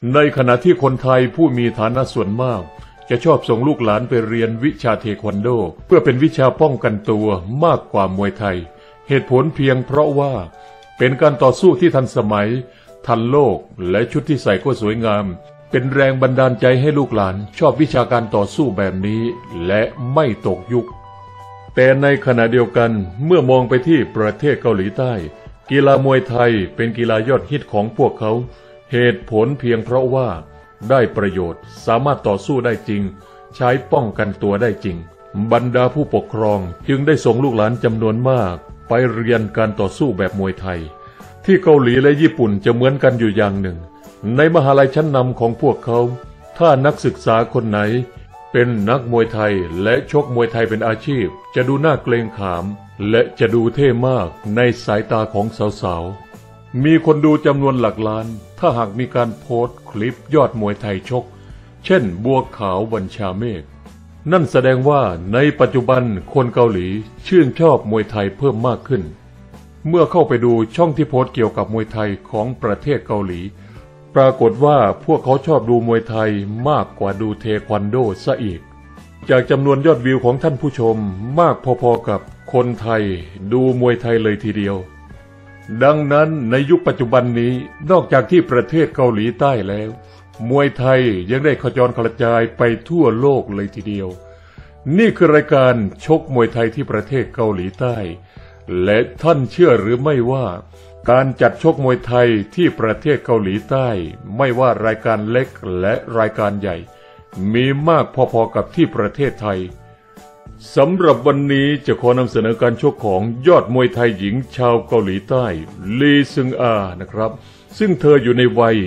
ในขณะที่คนไทยผู้มีฐานะส่วนมากจะชอบส่งลูกหลานไปเรียนวิชาเทควันโดเพื่อเป็นวิชาป้องกันตัวมากกว่ามวยไทยเหตุผลเพียงเพราะว่าเป็นการต่อสู้ที่ทันสมัยทันโลกและชุดที่ใส่ก็สวยงามเป็นแรงบันดาลใจให้ลูกหลานชอบวิชาการต่อสู้แบบนี้และไม่ตกยุคแต่ในขณะเดียวกันเมื่อมองไปที่ประเทศเกาหลีใต้กีฬามวยไทยเป็นกีฬายอดฮิตของพวกเขาเหตุผลเพียงเพราะว่าได้ประโยชน์สามารถต่อสู้ได้จริงใช้ป้องกันตัวได้จริงบรรดาผู้ปกครองจึงได้ส่งลูกหลานจำนวนมากไปเรียนการต่อสู้แบบมวยไทยที่เกาหลีและญี่ปุ่นจะเหมือนกันอยู่อย่างหนึ่งในมหาลัยชั้นนำของพวกเขาถ้านักศึกษาคนไหนเป็นนักมวยไทยและชกมวยไทยเป็นอาชีพจะดูน่าเกรงขามและจะดูเท่มากในสายตาของสาวๆมีคนดูจำนวนหลักล้านถ้าหากมีการโพสต์คลิปยอดมวยไทยชกเช่นบัวขาวบัญชาเมฆนั่นแสดงว่าในปัจจุบันคนเกาหลีชื่นชอบมวยไทยเพิ่มมากขึ้นเมื่อเข้าไปดูช่องที่โพสต์เกี่ยวกับมวยไทยของประเทศเกาหลีปรากฏว่าพวกเขาชอบดูมวยไทยมากกว่าดูเทควันโดซะอีกจากจำนวนยอดวิวของท่านผู้ชมมากพอๆกับคนไทยดูมวยไทยเลยทีเดียวดังนั้นในยุคปัจจุบันนี้นอกจากที่ประเทศเกาหลีใต้แล้วมวยไทยยังได้ขจรกระจายไปทั่วโลกเลยทีเดียวนี่คือรายการชกมวยไทยที่ประเทศเกาหลีใต้และท่านเชื่อหรือไม่ว่าการจัดชกมวยไทยที่ประเทศเกาหลีใต้ไม่ว่ารายการเล็กและรายการใหญ่มีมากพอๆกับที่ประเทศไทยสำหรับวันนี้จะขอนำเสนอการชกของยอดมวยไทยหญิงชาวเกาหลีใต้ลีซึงอานะครับซึ่งเธออยู่ในวัย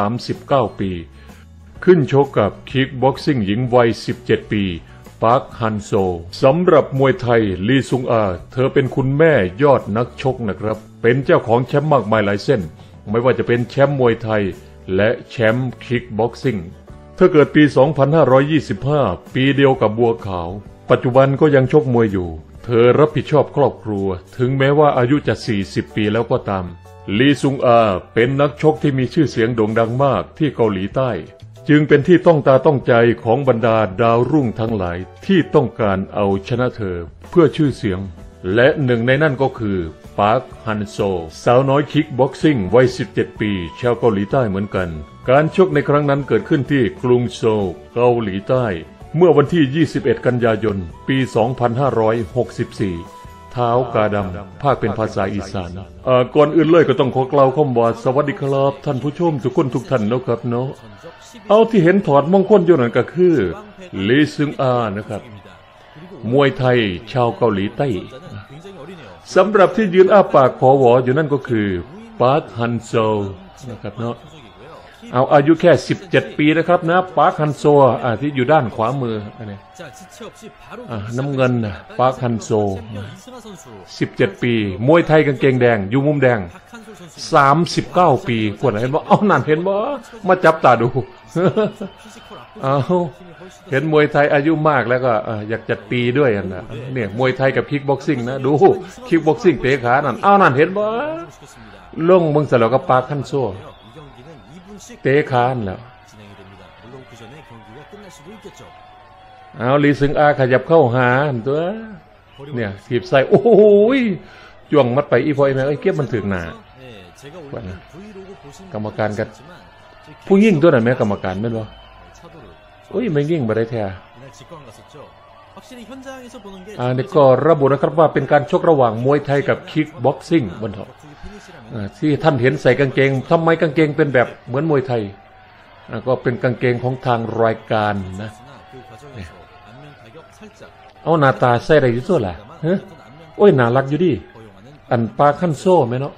39ปีขึ้นชกกับคิกบ็อกซิ่งหญิงวัย17ปีปาร์คฮันโซสำหรับมวยไทยลีซุงอาเธอเป็นคุณแม่ยอดนักชกนะครับเป็นเจ้าของแชมป์มากมายหลายเส้นไม่ว่าจะเป็นแชมป์มวยไทยและแชมป์คิกบ็อกซิ่งเธอเกิดปี2525ปีเดียวกับบัวขาวปัจจุบันก็ยังชกมวยอยู่เธอรับผิดชอบครอบครัวถึงแม้ว่าอายุจะ40ปีแล้วก็ตามลีซุงอาเป็นนักชกที่มีชื่อเสียงโด่งดังมากที่เกาหลีใต้จึงเป็นที่ต้องตาต้องใจของบรรดาดาวรุ่งทั้งหลายที่ต้องการเอาชนะเธอเพื่อชื่อเสียงและหนึ่งในนั่นก็คือปาร์คฮันโซสาวน้อยคิกบ็อกซิ่งวัย17ปีชาวเกาหลีใต้เหมือนกันการชกในครั้งนั้นเกิดขึ้นที่กรุงโซลเกาหลีใต้เมื่อวันที่21กันยายนปี2564เท้ากาดำภาคเป็นภาษาอีสานก่อนอื่นเลยก็ต้องขอกล่าวคำว่าสวัสดีครับท่านผู้ชมทุกคนทุกท่านนะครับเนาะเอาที่เห็นถอดมงคลอยู่นั่นก็คือลีซึงอานะครับมวยไทยชาวเกาหลีใต้สำหรับที่ยืนอ้าปากขอหวออยู่นั่นก็คือปาร์คฮันโซนะครับเนาะเอาอายุแค่17ปีนะครับนะปาร์คฮันโซที่อยู่ด้านขวามืออันนี้น้ำเงินปาร์คฮันโซ17ปีมวยไทยกางเกงแดงอยู่มุมแดง39ปีพวกนั้นเห็นบ่เอานั่นเห็นบ่มาจับตาดูเอาเห็นมวยไทยอายุมากแล้วก็อยากจะตีด้วยนะเนี่ยมวยไทยกับคิกบ็อกซิ่งนะดูคิกบ็อกซิ่งเตะขานั่นเอานั่นเห็นบ่ลงมึงเสร็จแล้วก็ปาร์คฮันโซเตะขาแล้วเอาลีซึงอาขยับเข้าหาตัวเนี่ยถีบใส่โอ้ยจ้วงมัดไปอีพอยแม่ไอ้เก็บมันถึงหนากรรมการกันผู้ยิ่งตัวนั้นแม่กรรมการไม่รู้โอ้ยไม่ยิ่งมาได้แท้นี่ก็ระบุนะครับว่าเป็นการชกระหว่างมวยไทยกับคิกบ็อกซิ่งบนเถาที่ท่านเห็นใส่กางเกงทำไมกางเกงเป็นแบบเหมือนมวยไทยก็เป็นกางเกงของทางรายการนะเอาหน้าตาใส่อะไรอยู่ตัวล่ะฮะโอ้ยน่ารักอยู่ดิอันปาขั้นโซ่ไหมเนาะ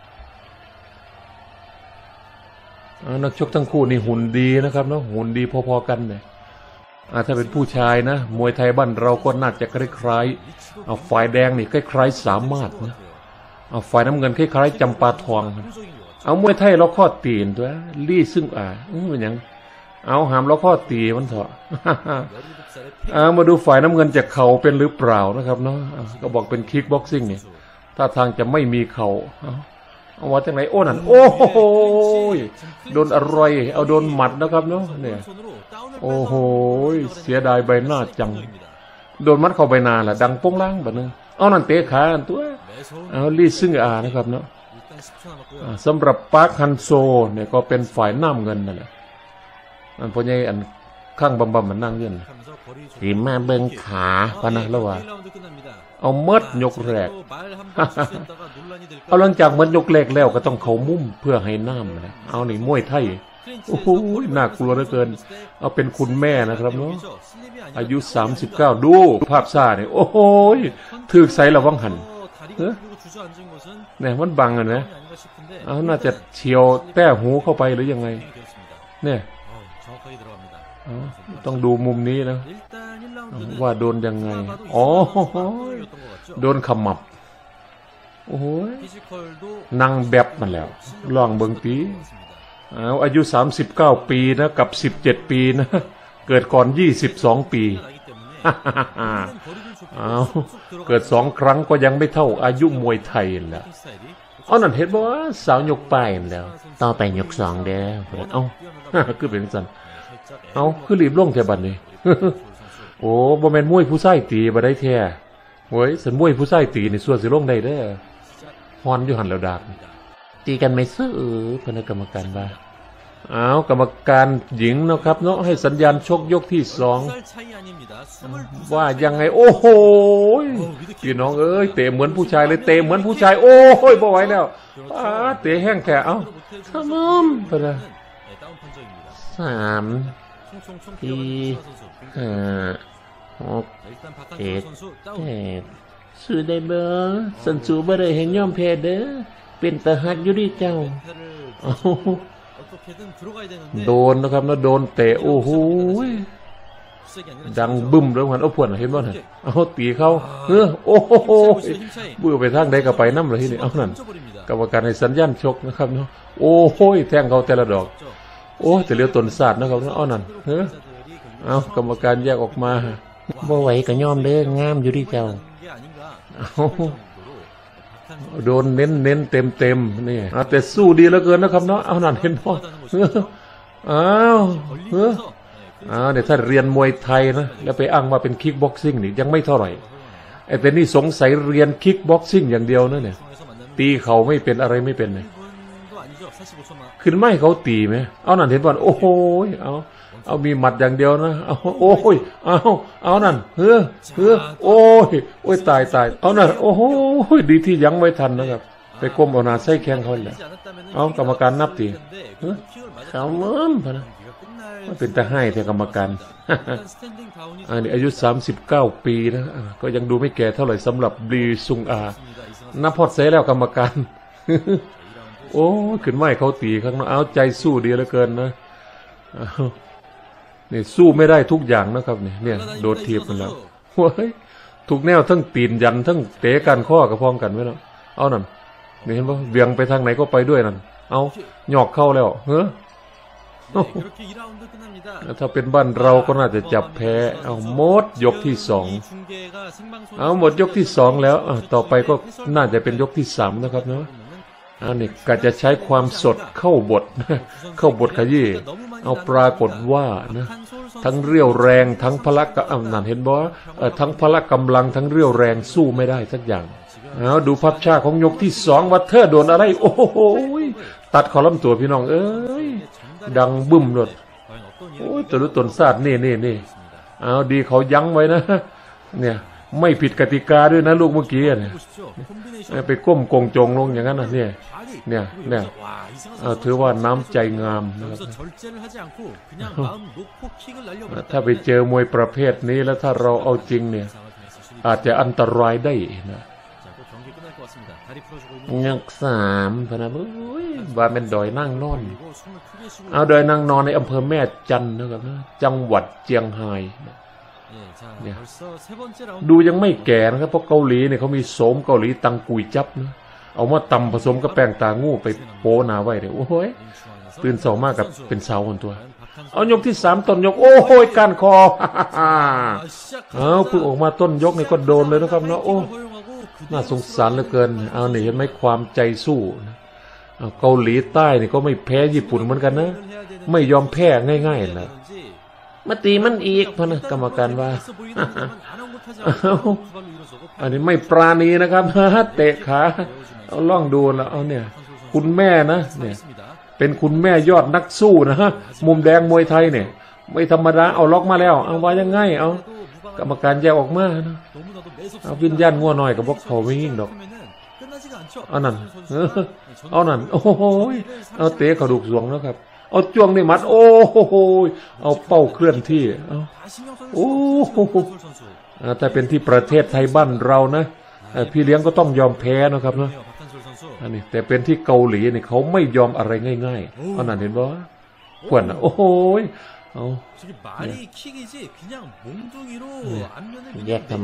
นักชกทั้งคู่นี่หุ่นดีนะครับเนาะหุ่นดีพอๆกันเลยถ้าเป็นผู้ชายนะมวยไทยบ้านเราก็น่าจะคล้ายๆเอาฝ่ายแดงนี่คล้ายๆสามารถนะเอาฝ่ายน้ำเงินคล้ายๆจำปาทองเอามวยไทยเราข้อตีนตัวลี่ซึ่งมันยังเอาหามเราข้อตีมันเถอะมาดูฝ่ายน้ำเงินจะเข่าเป็นหรือเปล่านะครับเนาะก็บอกเป็นคิกบ็อกซิ่งเนี่ยถ้าทางจะไม่มีเข่าเอาว่าจากไหนโอ้นั่นโอ้โหโดนอะไรเอาโดนหมัดนะครับเนาะเนี่ยโอ้โหเสียดายใบหน้าจังโดนมัดเข้าใบหน้าแหละดังโป้งล่างแบบนึงเอานั่นเตะขาตัวเอาลีซึ่งนะครับเนาะสำหรับปาร์คฮันโซเนี่ยก็เป็นฝ่ายน้ำเงินนั่นแหละอันพวกนี้อันข้างบำมันนั่งเงินถีมาเบิงขาพนะแล้วว่าเอาเมดยกแรกเอาหลังจากเมดยกแรกแล้วก็ต้องเขามุ้มเพื่อให้น้ำนะเอาหนิมวยไทยโอ้โหน่ากลัวเหลือเกินเอาเป็นคุณแม่นะครับเนาะอายุ39ดูภาพซ่าเนี่ยโอ้โหถือใส่ระวังหันเนี่ยมันบังอ่ะนะเอาน่าจะเฉียวแต้หูเข้าไปหรือยังไงเนี่ยต้องดูมุมนี้นะว่าโดนยังไงอ๋อโดนขมับโอ้โหนั่งแบบมันแล้วลองเบิ่งปีเอาอายุ39ปีนะกับ17ปีนะเกิดก่อน22ปีเอาเกิด2ครั้งก็ยังไม่เท่าอายุมวยไทยแหละเอานั่นเห็นบ่ว่าสาวยกป้ายแล้วต่อไปยก2เด้อเอาคือเป็นจังเอาคือรีบลงแค่บัดนี้โอ้บ่แม่นมวยผู้ชายตีบ่ได้แท้โว้ยสันมวยผู้ชายตีนี่ส่วนสิลงได้เด้อฮอนอยู่หั่นแล้วดากตีกันไม่ซื่อคณะกรรมการบ้าเอากรรมการหญิงนะครับเนาะให้สัญญาณชกยกที่2ว่ายังไงโอ้โหพี่น้องเอ้ยเตะเหมือนผู้ชายเลยเตะเหมือนผู้ชายโอ้ยบ่ไหวแล้วเตะแห้งแค่เอาทำมึมไปเลย3 4 5 6 7สู้ได้เบอร์สันสูบ่ได้เห็นย่อมแพ้เด้อเป็นตาหักอยู่ดิเจ้าโดนนะครับนะโดนเตะโอ้โหดังบึ้มแล้วมันเอาพวนเห็นบ่น่ะเอาตีเข้าโอ้โหเบื่อไปทางใดก็ไปน้ำเลยที่นี่เอานั่นกรรมการให้สัญญาณชกนะครับเนาะโอ้โหแทงเขาแต่ละดอกโอ้แต่เลี้ยวตนศาสตร์นะครับเอานั่นเอากรรมการแยกออกมาบ่ไหวก็ยอมเด้องามอยู่ดิเจ้าโดนเน้นเต็มนี่แต่สู้ดีเหลือเกินนะครับเนาะเอานั่นเห็นบ่เดี๋ยวถ้าเรียนมวยไทยนะแล้วไปอ้างว่าเป็นคิกบ็อกซิ่งนี่ยังไม่เท่าไหร่ไอ้แต่นี่สงสัยเรียนคิกบ็อกซิ่งอย่างเดียวนะเนี่ยตีเขาไม่เป็นอะไรไม่เป็นเลยขึ้นไม่เขาตีไหมเอานั่นเห็นบ่โอ้โหเอามีหมัดอย่างเดียวนะเอาโอ้ยเอานั่นโอ้ยตายเอานั่นโอ้โหดีที่ยังไม่ทันนะครับไปก้มเอาหน้าใส่แข้งเขาเลยเอากรรมการนับตีเขาเมื่อนะมันเป็นตาให้แต่กรรมการอันนี้อายุ39ปีนะก็ยังดูไม่แก่เท่าไหร่สำหรับลีซุงอานับพอดเสแล้วกรรมการโอ้ขึ้นไม่เขาตีข้างนอกเอาใจสู้ดีเหลือเกินนะนี่สู้ไม่ได้ทุกอย่างนะครับเนี่ยโดดเทียบกันแล้วโอ้ยทุกแนวทั้งตีนยันทั้งเตะกันข้อกับพ้องกันไว้แล้วเอานั่นนี่เห็นปะเวียงไปทางไหนก็ไปด้วยนั่นเอาหยอกเข้าแล้วถ้าเป็นบ้านเราก็น่าจะจับแพ้เอาหมดยกที่2เอาหมดยกที่2แล้วต่อไปก็น่าจะเป็นยกที่3นะครับเนาะอันนี้ก็จะใช้ความสดเข้าบทขยี้เอาปรากฏว่านะทั้งเรี่ยวแรงทั้งพละกำลังเห็นบ่ทั้งพละกำลังทั้งเรี่ยวแรงสู้ไม่ได้สักอย่างเอาดูภาพช้าของยกที่2ว่าเธอโดนอะไรโอ้โหตัดคอลำตัวพี่น้องเอ้ยดังบึ้มหมดโอ้ยตัวรู้ตนศาสตร์นี่เอาดีเขายั้งไว้นะเนี่ยไม่ผิดกติกาด้วยนะลูกเมื่อกี้เนี่ยไปก้มกงจงลงอย่างนั้นนะเนี่ยถือว่าน้ำใจงามนะครับถ้าไปเจอมวยประเภทนี้แล้วถ้าเราเอาจริงเนี่ยอาจจะอันตรายได้นะยก3พนะว่าเป็นดอยนั่งนอนเอาดอยนั่งนอนในอำเภอแม่จันนะครับนะจังหวัดเจียงไฮ้เนี่ยดูยังไม่แก่นะครับเพราะเกาหลีเนี่ยเขามีโสมเกาหลีตังกุยจับนะเอามาตำผสมกับแป้งตางูไปโปนาไว้เลยโอ้ยตื่นเช้ามากกับเป็นสาวคนตัวเอายกที่3ต้นยกโอ้ยก้านคอเอาเพิ่งออกมาต้นยกนี่ก็โดนเลยนะครับเนาะโอ้น่าสงสารเหลือเกินเอาเนี่ยเห็นไหมความใจสู้นะเกาหลีใต้นี่ก็ไม่แพ้ญี่ปุ่นเหมือนกันนะไม่ยอมแพ้ง่ายๆนะมาตีมันอีกพะนะกรรมการว่า อันนี้ไม่ปราณีนะครับ เตะขาเอาล่องดูแล้วเอาเนี่ยคุณแม่นะเนี่ยเป็นคุณแม่ยอดนักสู้นะฮะมุมแดงมวยไทยเนี่ยไม่ธรรมดาเอาล็อกมาแล้วเอาว่ายังไงเอากรรมการแยกออกมานะเอาวิญญาณงัวหน่อยกับพวกเขาไม่ยิ่งดอกเอานั่นเอานั่นโอ้โหเอาเตะกระดูกสวงแล้วครับเอาจ้วงนี่มัดโอ้โหเอาเป้าเคลื่อนที่เอาโอ้โหถ้าเป็นที่ประเทศไทยบ้านเรานะพี่เลี้ยงก็ต้องยอมแพ้นะครับนะอันนี้แต่เป็นที่เกาหลีนี่เขาไม่ยอมอะไรง่ายๆเอานั่นเห็นบ่ขวัญโอ้โหเอาแยกทำไม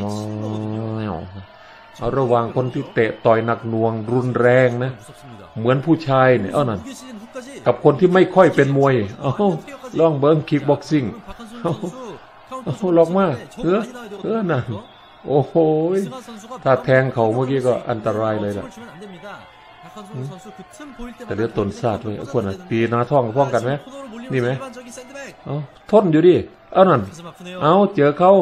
เอาระวังคนที่เตะต่อยหนักหน่วงรุนแรงนะเหมือนผู้ชายเนี่ยนั่นกับคนที่ไม่ค่อยเป็นมวยลองเบิ้งคิกบ็อกซิ่งลองมานั่นโอ้โหถ้าแทงเขาเมื่อกี้ก็อันตรายเลยล่ะแต่เลือดตนซาดเลยคนตีหน้าท้องป้องกันไหมนี่ไหมทนอยู่ดินั่นเอาเจอเขา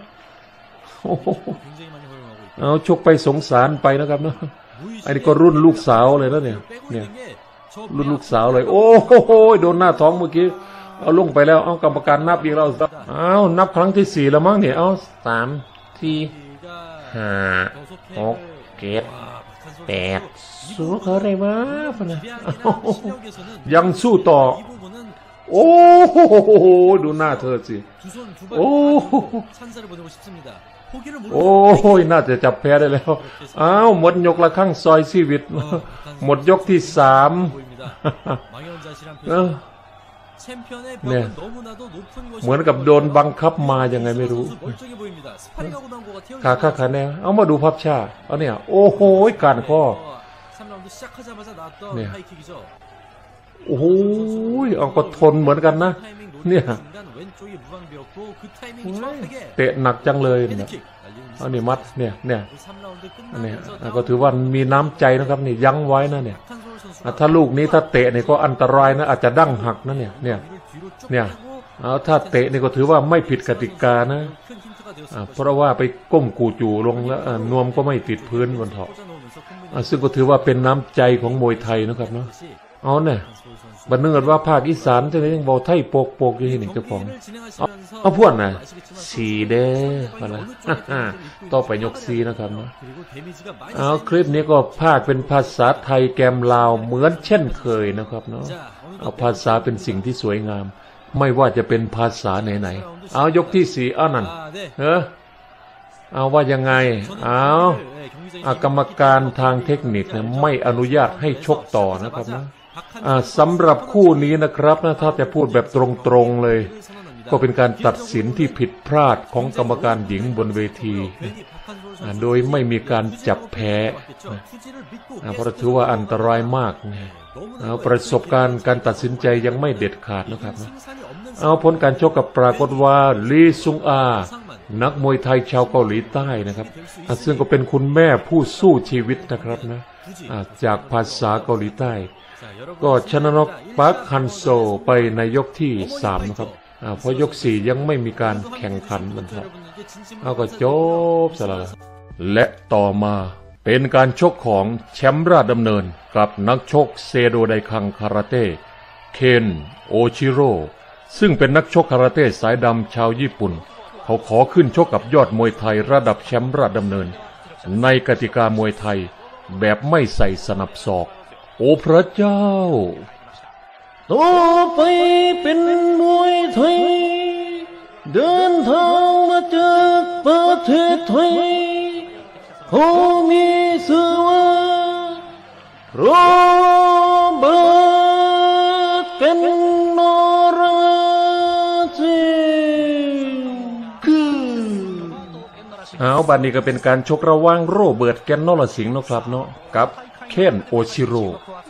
เอาชกไปสงสารไปนะครับนะอันนี้ก็รุ่นลูกสาวเลยแล้วเนี่ยรุ่นลูกสาวเลยโอ้โหโดนหน้าท้องเมื่อกี้เอาลงไปแล้วเอากรรมการนับอีกแล้วเอานับครั้งที่4แล้วมั้งเนี่ยเอา3 4 5 6 7 8สู้เขาได้มาพะนะยังสู้ต่อโอ้โหดูหน้าเธอสิโอ้น่าจะจับแพ้ได้แล้วอ้าวหมดยกละครั้งซอยชีวิตหมดยกที่3เนี่ยเหมือนกับโดนบังคับมายังไงไม่รู้ขาแนวเอามาดูภาพช้าเอาเนี่ยโอ้โหการข้อเนี่ยโอ้โหเอาก็ทนเหมือนกันนะเนี่ยเตะหนักจังเลยเนี่ยอันนี้มัดเนี่ยก็ถือว่ามีน้ำใจนะครับนี่ยั้งไว้นะเนี่ยถ้าลูกนี้ถ้าเตะนี่ก็อันตรายนะอาจจะดั้งหักนะเนี่ยเอาถ้าเตะนี่ก็ถือว่าไม่ผิดกติกานะเพราะว่าไปก้มกูจู่ลงแล้วนวมก็ไม่ติดพื้นบนเถาะซึ่งก็ถือว่าเป็นน้ำใจของมวยไทยนะครับเนาะเอาเนี่ยบันเนิดว่าภาคอีสานจะยังบอกไทยโปกอยู่ที่นี่เจ้าของเอาพวกน่ะสีเด้อนะต่อไปยกซีนะครับเนาะเอาคลิปนี้ก็ภาคเป็นภาษาไทยแกมลาวเหมือนเช่นเคยนะครับเนาะเอาภาษาเป็นสิ่งที่สวยงามไม่ว่าจะเป็นภาษาไหนๆเอายกที่4นั่นเอาว่ายังไงเอากรรมการทางเทคนิคเนี่ยไม่อนุญาตให้ชกต่อนะครับนะสำหรับคู่นี้นะครับนะถ้าจะพูดแบบตรงๆเลยก็เป็นการตัดสินที่ผิดพลาดของกรรมการหญิงบนเวทีโดยไม่มีการจับแพ้เพราะถือว่าอันตรายมากประสบการณ์การตัดสินใจยังไม่เด็ดขาดนะครับเอาผลการชกกับปรากฏว่าลีซุงอานักมวยไทยชาวเกาหลีใต้นะครับซึ่งก็เป็นคุณแม่ผู้สู้ชีวิตนะครับนะจากภาษาเกาหลีใต้ก็ชนะน็อกปาร์คฮันโซไปในยกที่3นะครับเพราะยก4ยังไม่มีการแข่งขันมันครับเอาก็จบซะแล้วและต่อมาเป็นการชกของแชมป์ราชดำเนินกับนักชกเซโดไดคังคาราเต้เคนโอชิโร่ซึ่งเป็นนักชกคาราเต้สายดำชาวญี่ปุ่นเขาขอขึ้นชกกับยอดมวยไทยระดับแชมป์ราชดำเนินในกติกามวยไทยแบบไม่ใส่สนับศอกโอ้พระเจ้าต่อไปเป็นมวยไทยเดินทางมาจากประเทศไทยเขามีชื่อว่าโรเบิร์ต เกนโนราจิบัดนี้ก็เป็นการชกระหว่างโรเบิร์ต แกนโนราสิงห์นะครับเนาะกับเคนโอชิโร่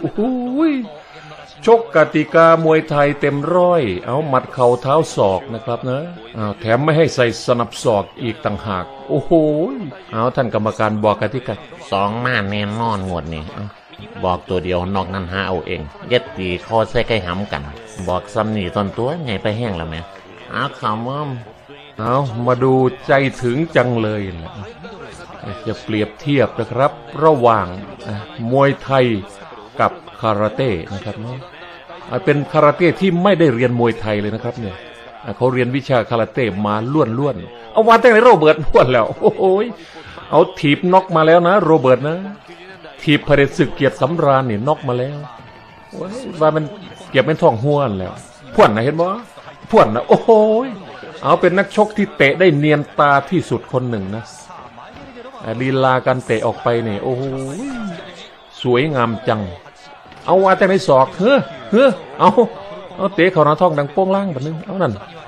ชกกติกามวยไทยเต็มร้อยเอาหมัดเข่าเท้าศอกนะครับนะแถมไม่ให้ใส่สนับศอกอีกต่างหากโอ้โหเอาท่านกรรมการบอกกติกา 2 มาแน่นอนงวดนี้บอกตัวเดียวนอกนั้นหาเอาเองเย็ดตีคอใส่ไก่หำกันบอกซ้ำนี่ตอนตัวไงไปแห้งแล้วแม่ขำว่าเอามาดูใจถึงจังเลยแหละจะเปรียบเทียบนะครับระหว่างมวยไทยกับคาราเต้นะครับเนาะเป็นคาราเต้ที่ไม่ได้เรียนมวยไทยเลยนะครับเนี่ยเขาเรียนวิชาคาราเต้มาล้วนเอาวันตั้งแต่โรเบิร์ตล้วนแล้วโอ้ยเอาถีบน็อกมาแล้วนะโรเบิร์ตนะถีบเผด็จศึกเกียรติสำราญนี่น็อกมาแล้วว่ามันเก็บเป็นท้องห้วนแล้วพ่วนนะเห็นบ่พ่วนนะโอ้โหเอาเป็นนักชกที่เตะได้เนียนตาที่สุดคนหนึ่งนะลีลาการเตะออกไปเนี่ยโอ้โหสวยงามจังเอาว่าแต่ในศอกเฮ้อเอาเตะเขาหน้าท้องดังโป้งล่างแบบนึงเอานั่น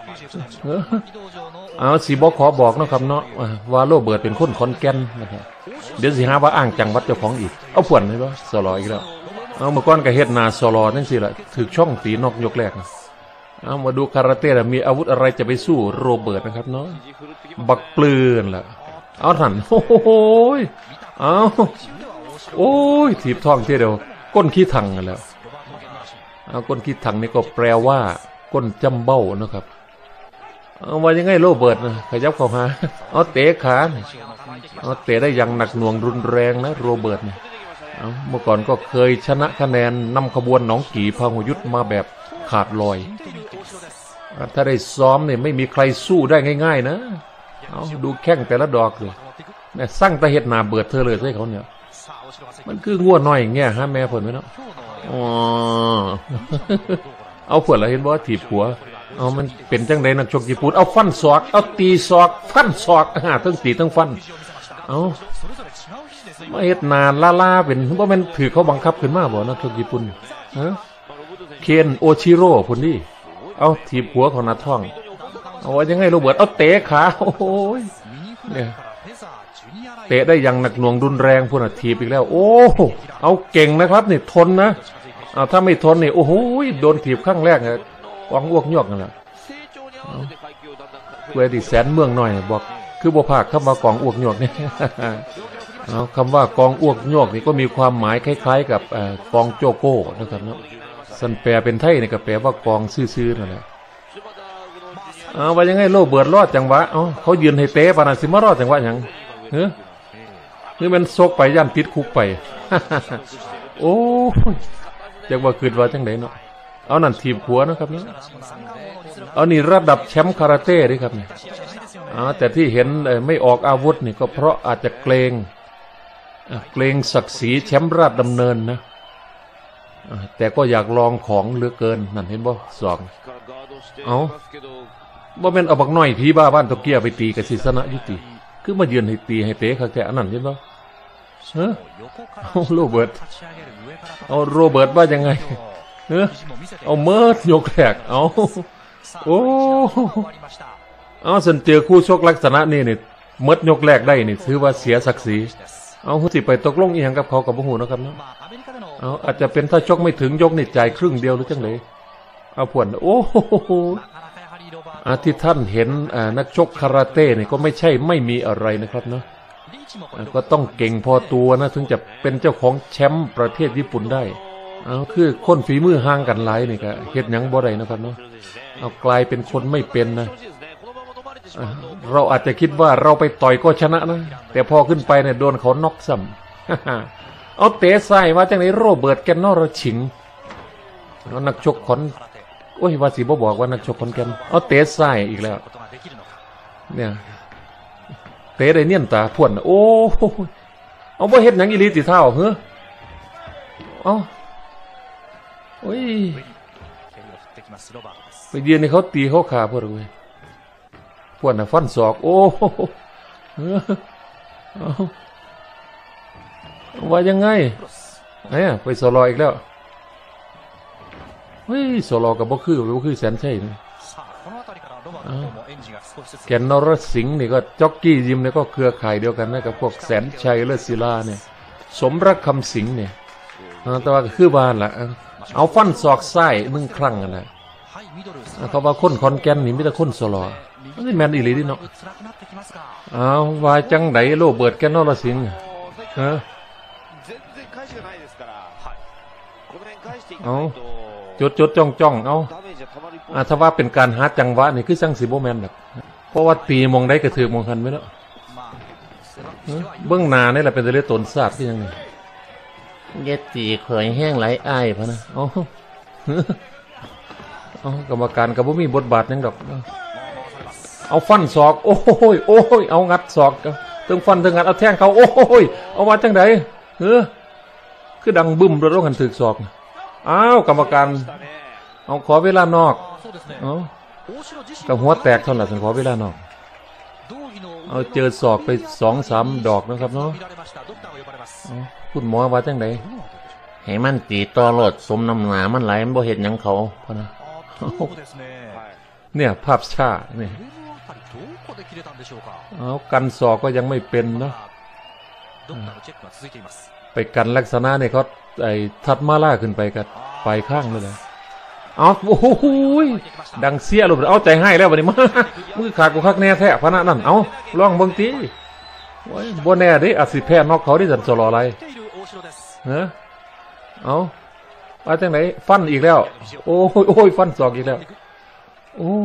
เอาสีบอกขอบอกนะครับเนาะว่าโรเบิร์ตเป็นคนขอนแก่นนะครับเดี๋ยวสิหาว่าอ้างจังวัดเจ้าของอีกเอาผ่วนเลยป่ะสลออีกแล้วเอาเมื่อก่อนก็เฮ็ดนาสลอนั่นสิละถือช่องตีนอกยกแรกเอามาดูคาราเต้มีอาวุธอะไรจะไปสู้โรเบิร์ตนะครับเนาะบักปลืนล่ะเอาท่านโอ้โหเอาโอ้ยถีบท้องเที่ยวเดียวก้นขี้ถังกันแล้วเอาก้นขี้ถังนี่ก็แปลว่าก้นจำเบ้านะครับเอาว่ายังไงโรเบิร์ตนะขยับเข้าหาเอาเตะขาเอาเตะได้อย่างหนักหน่วงรุนแรงนะโรเบิร์ตเนี่ยเมื่อก่อนก็เคยชนะคะแนนนำขบวนหนองกี่พหยุทธมาแบบขาดลอยถ้าได้ซ้อมเนี่ยไม่มีใครสู้ได้ง่ายๆนะเอาดูแข้งแต่ละดอกเลยแม่สร้างตะเห็ดนาเบิดเธอเลยใช่เขาเนี่ยมันคือง่วน้อยอย่างเงี้ยฮะแม่ผลไหมเนาะเอาผลแล้วเห็นว่าถีบหัวเอามันเป็นจังไดนักชกญี่ปุ่นเอาฟันศอกเอาตีศอกฟันศอกทั้งตีทั้งฟันเอามาเฮ็ดนานล่าเป็นเพราะมันถือเขาบังคับขึ้นมาบ่นักชกญี่ปุ่นเคนโอชิโร่คนนี้เอาถีบหัวของนาท้องเอาไว้ยังไงโรเบิร์ตเอาเตะขาโอ้โหเนี่ยเตะได้อย่างหนักหน่วงรุนแรงพวกน่ะถีบอีกแล้วโอ้เอาเก่งนะครับนี่ทนนะถ้าไม่ทนนี่โอ้โหโดนถีบข้างแรกเนี่ยกองอ้วกยอกนั่นแหละเวทีแสนเมืองหน่อยบอกคือบัวภาคคำว่ากองอ้วกยอกนี่เอาคำว่ากองอ้วกยอกนี่ก็มีความหมายคล้ายๆกับกองโจโก้นะครับเนาะสันแปลเป็นไทยนี่ก็แปลว่ากองซื่อๆนั่นแหละเอาว่ายังไงโรเบิร์ตรอดจังหวะเขายืนให้เตะปานาซิมารอดจังหวะอย่างนี่มันซกไปย่านติดคุกไปโอ้จังว่าคืนว่าจังไหนเนาะเอานั่นทีมหัวนะครับเนี่ยเอานี่ระดับแชมป์คาราเต้ด้วยครับเนี่ยแต่ที่เห็นไม่ออกอาวุธนี่ก็เพราะอาจจะเกรงศักดิ์ศรีแชมป์ราชดำเนินนะแต่ก็อยากลองของเหลือเกินนั่นเห็นบ่สองเอาบ่แม่นเอาบักน้อยผีบ้าบ้านตะเกียไปตีกับศิษณะยุติคือมายืนให้ตีให้เตะเขาแค่อันนั้นเห็นบ่โรเบิร์ตเอาโรเบิร์ตว่ายังไงเอาเมิดยกแรกเอาสันเจอคู่ชกลักษณะนี่เนี่ยเมิดยกแรกได้นี่ถือว่าเสียศักดิ์ศรีเอาสิไปตกลงอีหยังกับเขากับพวกหูนะครับเนาะเอาอาจจะเป็นถ้าชกไม่ถึงยกนี่จ่ายครึ่งเดียวหรือจังเลยเอาผวนโอ้โหที่ท่านเห็นนักชกคาราเต้เนี่ยก็ไม่ใช่ไม่มีอะไรนะครับเนาะก็ต้องเก่งพอตัวนะถึงจะเป็นเจ้าของแชมป์ประเทศญี่ปุ่นได้คือคนฝีมือห่างกันหลายนี่ก็เฮ็ดหยังบ่ได้นะครับเนาะเอากลายเป็นคนไม่เป็นนะเราอาจจะคิดว่าเราไปต่อยก็ชนะนะแต่พอขึ้นไปเนี่ยโดนเขาน็อกซ้ำเอาเตะซ้ายมาจากไหนโรเบิร์ตแกนนอรชิงนักชกขอนโอ้ยว่าสิบ่บอกว่านักชกขอนแก่นเอาเตะซ้ายอีกแล้วเนี่ยเตะได้เนียนตาพ่วนโอ้เอาบ่เฮ็ดหยังอีหลีติเท้าเฮ้อเอาโอ้ยไปยืนให้เขาตีเขาขาพวกเลยพวกน่ะฟันศอกโอ้ว่ายังไงเนี่ยไปสลออีกแล้วเฮ้ยสลอกับบ่คือแสนชัยนะแกนนรสิงห์นี่ก็จ็อกกี้ยิมเนี่ยก็เครือข่ายเดียวกันนะกับพวกแสนชัยเลิศศิลาเนี่ยสมรักคำสิงห์เนี่ยแต่ว่าคือบ้านละเอาฟันศอกไส้1 ครั้งนะเขาว่าคนคอนแกนนี่มีแต่คนสลอนี่แมนอีหลีดิเนาะเอาว่าจังไดโรเบิร์ตแกนนรสิงห์เอาจดจ้องเอาถ้าว่าเป็นการหาจังหวะนี่คือจังสิบ่แม่นดอกเพราะว่าตีมองได้กระถือมองคันไว้แล้วเบื้องหน้านี่แหละเป็นตัวเลขตนศาสตร์ที่ยังไงเย็ดตีเคยแห้งไหลอ้ายพะนะเอากรรมการกับบ่มีบทบาทยังดอกเอาฟันศอกโอ้ยเอางัดศอกถึงฟันถึงงัดเอาแทงเขาโอ้ยเอาว่าจังไดคือดังบึ้มรถรถหันถึกศอกอ้าวกรรมการเอาขอเวลานอกเอากับหัวแตกเท่าไหร่ฉันขอเวลานอกเอาเจอศอกไป2-3 ดอกนะครับเนาะคุณหมอว่าจังไดให้มันตีต่อรถสมน้ำหนามันไหลมันบ่เห็นหยังเขาพะนะเนี่ยภาพช้าเนี่ยเอากันศอกก็ยังไม่เป็นเนาะไปกันลักษณะเนี่ยเขาไอ้ทัดมาล่าขึ้นไปกับปลายข้างเลยนะเอาโอ้โหดังเสียลงเอาใจให้แล้ววันนี้มามือขาดกูคักแน่แท้พะนะนั่นเอาลองเบิ่งตีบ่แน่ดิอาจสิแพ้นอกเขาได้สันสลออะไรเอาว่าจังไหนฟันอีกแล้วโอ้ยฟันศอกอีกแล้วโอ้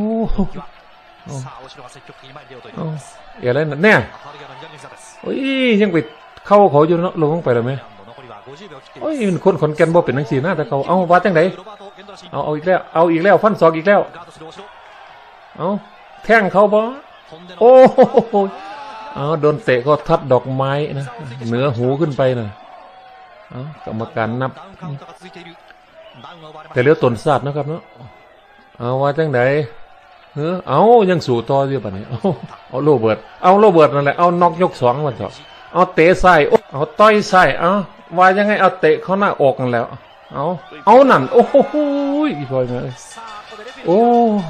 อะไรนั่นแน่โอ้ยยังไปเข้าเขาอยู่เนาะลงไปแล้วไหมโอ้ยมันคนขนแก่นบ่เป็นนังสีหน้าแต่เขาเอาว่าจังไหนเอาอีกแล้วฟันศอกอีกแล้วเอาแท่งเขาบ่โอ้เอาโดนเตะก็ทัดดอกไม้นะเหนือหูขึ้นไปนะกรรมการนับแต่เลี้ยวตนศาสตร์นะครับเนาะเอาว่าจังไหนเอายังสู่ต่ออยู่ป่ะนี่เอาโรเบิร์ตนั่นแหละเอานอกยก2มันเถอะเอาเตะใส่เอาต่อยใส่ว่ายังไงเอาเตะเขาหน้าอกกันแล้วเอานั่นโอ้โหอีกพอยมาโอ้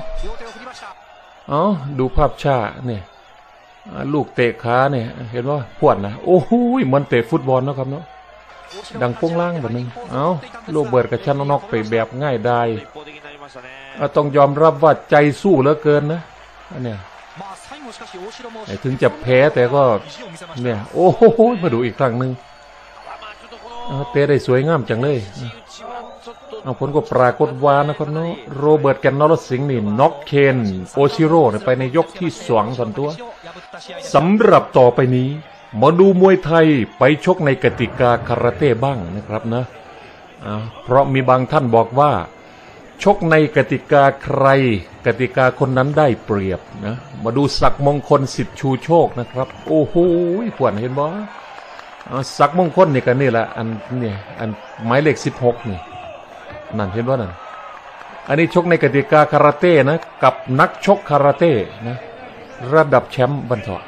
ดูภาพช้าเนี่ยลูกเตะขาเนี่ยเห็นว่าพวดนะโอ้โหเหมือนเตะฟุตบอลนะครับเนาะดังโป้งล่างแบบนึงโรเบิร์ตกับชันนอกไปแบบง่ายได้ต้องยอมรับว่าใจสู้เหลือเกินนะเนี่ยถึงจะแพ้แต่ก็เนี่ยโอ้โหมาดูอีกครั้งหนึ่งเตะได้สวยงามจังเลยผลก็ปรากฏว่านะครับเนาะโรเบิร์ตแกนนอร์สิงห์นี่น็อกเคนโอชิโร่ไปในยกที่2ส่วนตัวสำหรับต่อไปนี้มาดูมวยไทยไปชกในกติกาคาราเต้บ้างนะครับนะเพราะมีบางท่านบอกว่าชกในกติกาใครกติกาคนนั้นได้เปรียบนะมาดูศักดิ์มงคลสิทธิชูโชคนะครับโอ้โหขวัญเห็นบ่ศักดิ์มงคลนี่กันนี่แหละอันหมายเลข16นี่นั่นเห็นบ่นั่นอันนี้ชกในกติกาคาราเต้นะกับนักชกคาราเต้นะระดับแชมป์บรรทอ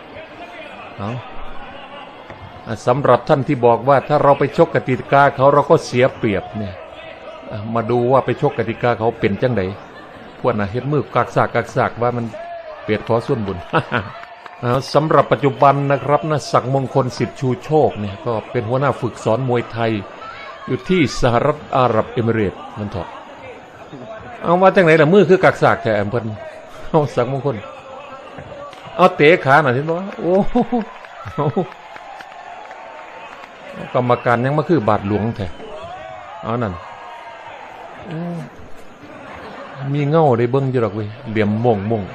สำหรับท่านที่บอกว่าถ้าเราไปชกกติกาเขาเราก็เสียเปรียบเนี่ยมาดูว่าไปชกกติกาเขาเป็นจังไดพวกน่ะเฮ็ดมือกากสากว่ามันเปียดขอส่วนบุญ สำหรับปัจจุบันนะครับนะศักดิ์มงคลสิทธิชูโชคเนี่ยก็เป็นหัวหน้าฝึกสอนมวยไทยอยู่ที่สหรัฐอาหรับเอมิเรตส์มันถอดเอามาจังไหนล่ะมือคือกากสากแท้เพิ่นเอาศักดิ์มงคลเอาเตะขาหน่อยเห็นบ่โอ้กรรมการยังมาคือบาทหลวงแท้เอานั่นมีเงาได้เบิ้งอยู่หรอกเว้ยเหลี่ยมมง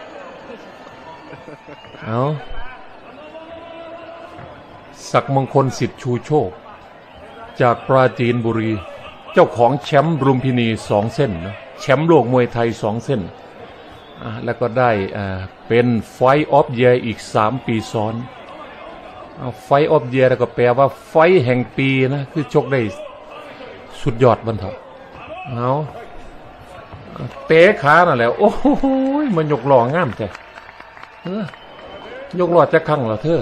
เอาศักดิ์มงคลสิทธิชูโชคจากปราจีนบุรีเจ้าของแชมป์รุมพินี2เส้นนะแชมป์โลกมวยไทย2เส้นแล้วก็ได้เป็นไฟท์ออฟเยียร์อีก3ปีซ้อนไฟท์ออฟเยียร์แล้วก็แปลว่าไฟท์แห่งปีนะคือชกได้สุดยอดบรรทอเอาเตะขาน่ะแล้วโอ้โหมันยกหล่องามแท้ยกหล่อจะคั่งเหรอเธอ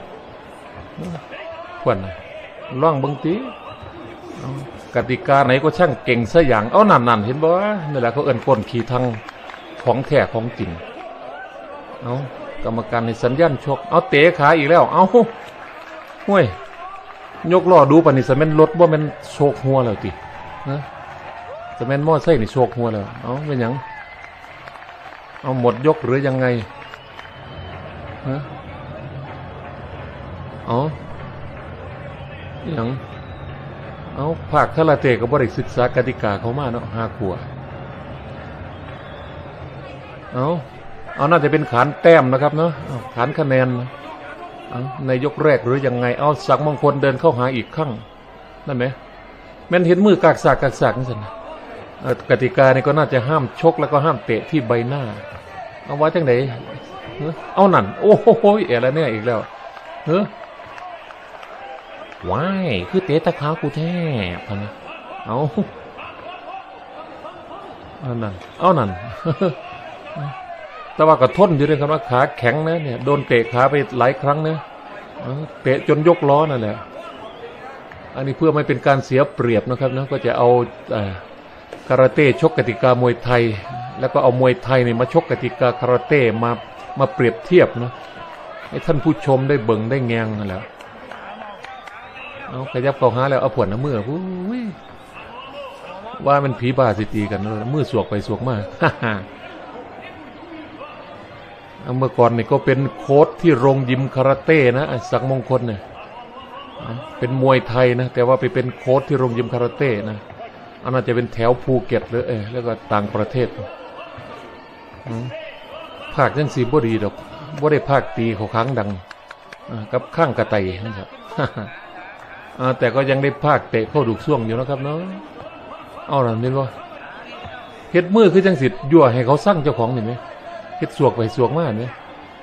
ขวัญล่องเบิ่งติกติกาไหนก็ช่างเก่งซะอย่างเอานั่นเห็นบ่นี่แหละเขาเอิ้นก้นขี่ทางของแท้ของจริงเอากรรมการในสัญญาณชกเอาเตะขาอีกแล้วเอาห้วยยกล้อดูปะนี่สะแม่นรถบ่แม่นโชกหัวแล้วตินะสะแม่นมอไซค์นี่โชกหัวแล้วเอาเป็นหยังเอาหมดยกหรือยังไงฮะเอาหยังเอาภาคคาราเต้ก็บ่ได้ศึกษากติกาเขามาเนาะ5 ขวบเอาน่าจะเป็นขานแต้มนะครับเนาะขานคะแนนในยกแรกหรือยังไงเอาศักดิ์มงคลเดินเข้าหาอีกครั้งนั่นไหมแม่นเห็นมือกากสากนี่สินะกติกานี่ก็น่าจะห้ามชกแล้วก็ห้ามเตะที่ใบหน้าเอาไว้จังไหนเอานั่นโอ้โหอะไรเนี่ยอีกแล้วว้ายคือเตะตะขากูแท้พันนะเอานั่นแต่ว่าก็ทนอยู่ด้วยครับว่าขาแข็งนะเนี่ยโดนเตะขาไปหลายครั้งนะเตะจนยกล้อนั่นแหละอันนี้เพื่อไม่เป็นการเสียเปรียบนะครับนะก็จะเอาคาราเต้ชกกติกามวยไทยแล้วก็เอามวยไทยเนี่ยมาชกกติกาคาราเต้มาเปรียบเทียบนะให้ท่านผู้ชมได้เบิ่งได้แงงนั่นแหละเอาขยับเข้าหาแล้วเอาผวนน้ำมือว่ามันผีบ้าสิตีกันมือสวกไปสวกมาเมื่อก่อนนี่ก็เป็นโค้ชที่โรงยิมคาราเต้นะศักดิ์มงคลเนี่ยเป็นมวยไทยนะแต่ว่าไปเป็นโค้ชที่โรงยิมคาราเต้นะอันนั้นจะเป็นแถวภูเก็ตเลยแล้วก็ต่างประเทศภาคยังสีบ่ดีดอกบ่ได้ภาคตีเขาค้างดังกับข้างกระไตนะครับแต่ก็ยังได้ภาคเตะเข้าดุกซ่วงอยู่นะครับเนาะเอาหน่อยนี่ว่าเฮ็ดมือคือจังสิยั่วให้เขาสร้างเจ้าของเห็นไหมเฮ็ดสวกไปสวกมาเนี่ย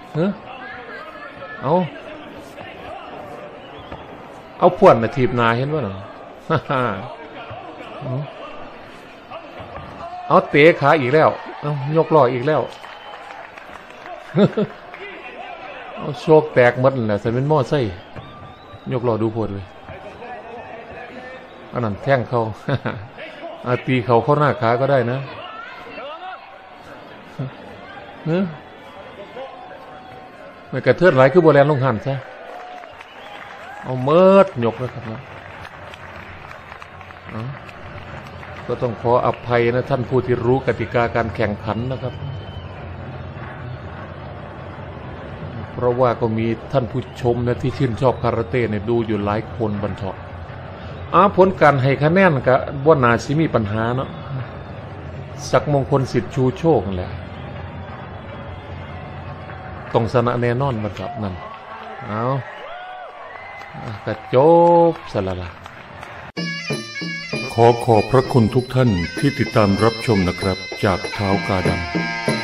เอาพวนนะทีบนาเห็นว่าหรอเอาเตะขาอีกแล้วเอายกล้ออีกแล้วเอาโชคแตกหมดแหละใส่เป็นหม้อไส้ยกล้อดูโพดเลยอันนั้นแท่งเขาตีเขาเข้าหน้าขาก็ได้นะไม่กระเทือนไหลคือโบแลนลงหันซะเอาเมิดยกแล้วครับนะก็ต้องขออภัยนะท่านผู้ที่รู้กติกาการแข่งขันนะครับเพราะว่าก็มีท่านผู้ชมนะที่ชื่นชอบคาราเต้เนี่ยดูอยู่หลายคนบันเทาะผลการให้คะแนนก็บ่น่าสิมีปัญหาเนาะศักดิ์มงคลสิทธิ์ชูโชคนั่นแหละต้องชนะแน่นอนบันเทาะนั่นเอากระจบสละละขอบพระคุณทุกท่านที่ติดตามรับชมนะครับจากเท้ากาดำ